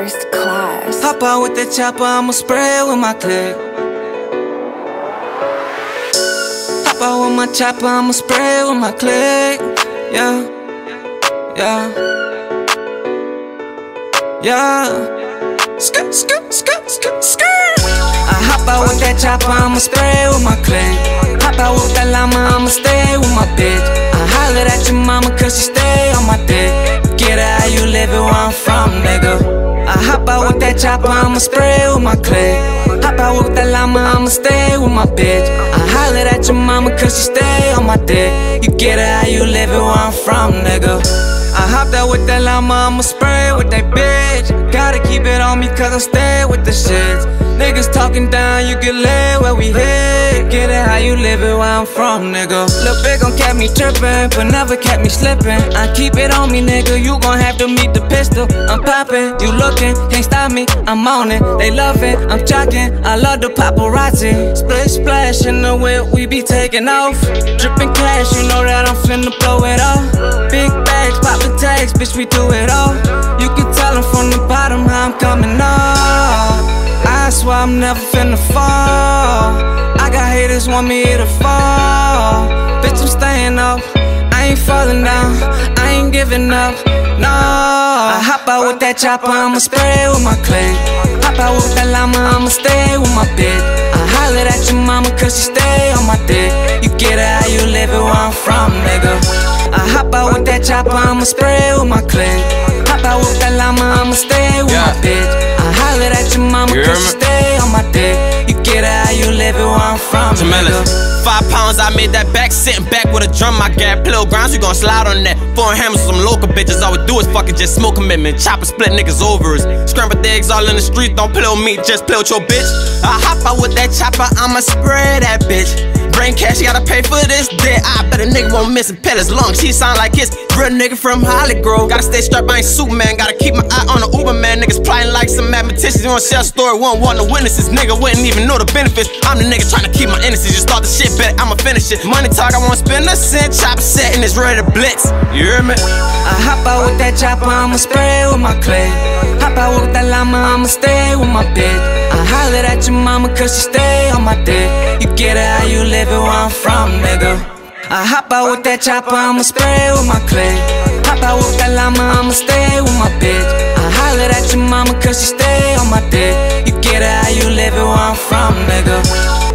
First class. Hop out with that chopper, I'ma spray with my click. Hop out with my chopper, I'ma spray with my click. Yeah, yeah, yeah. Skirt, skirt, skirt, skirt, skirt. I hop out with that chopper, I'ma spray with my click. Hop out with that llama, I'ma stay with my bitch. I holler at your mama cause she stay on my dick. Get her how you livin' where I'm from, nigga. I hop out with that chopper, I'ma spray with my click. Hop out with that llama, I'ma stay with my bitch. I holler at your mama cause she stay on my dick. You get her how you livin' where I'm from, nigga. I hopped out with that llama, I'ma spray with that bitch. Gotta keep it on me cause I stay with the shits. Niggas talking down, you get laid where we hit. Get it how you livin' where I'm from, nigga. Lil' bit gon' kept me trippin', but never kept me slippin'. I keep it on me, nigga, you gon' have to meet the pistol. I'm poppin', you lookin', can't stop me, I'm on it. They love it, I'm jockin', I love the paparazzi. Splish splash in the whip, we be taking off. Drippin' cash, you know that I'm finna blow it off. Big bags, poppin' tags, bitch, we do it all. You can tell them from the bottom how I'm coming up. I swear I'm never finna fall. I got haters want me to fall. Bitch, I'm staying up, I ain't falling down, I ain't giving up, no. I hop out with that chopper, I'ma spray with my click. Hop out with that llama, I'ma stay with my bitch. I holler at your mama cause she stay on my dick. You get her how you livin' where I'm from, nigga. I hop out with that chopper, I'ma spray with my click. Hop out with that llama, I'ma stay with my bitch. I holler at your mama cause she stay on my dick. You get her how you livin' where I'm from, nigga. 5 pounds, I made that back, sitting back with a drum. I got playgrounds, we gon' slide on that. 4 hammers, some local bitches. All we do is fucking just smoke commitment. Chopper split niggas over us. Scrambled eggs all in the street, don't play with me, just play with your bitch. I hop out with that chopper, I'ma spray that bitch. Brain cash, you gotta pay for this debt. I bet a nigga won't miss and pet his lungs. She sound like his real nigga from Holly Grove. Gotta stay strapped, I ain't Superman. Gotta keep my eye on the Uber man. Niggas plotting like some mathematicians. You wanna share a story, won't want no witnesses. Nigga wouldn't even know the benefits. I'm the nigga trying to keep my innocence. You start the shit, bet I'ma finish it. Money talk, I won't spend a cent. Chopper set and it's ready to blitz. You hear me? I hop out with that chopper, I'ma spray with my click. Hop out with that llama, I'ma stay with my bitch. I holler at your mama cause she stay on my dick. You get her how you livin' where I'm from, nigga. I hop out with that chopper, I'ma spray with my click. Hop out with that llama, I'ma stay with my bitch. I holler at your mama cause she stay on my dick. You get her how you livin' where I'm from, nigga.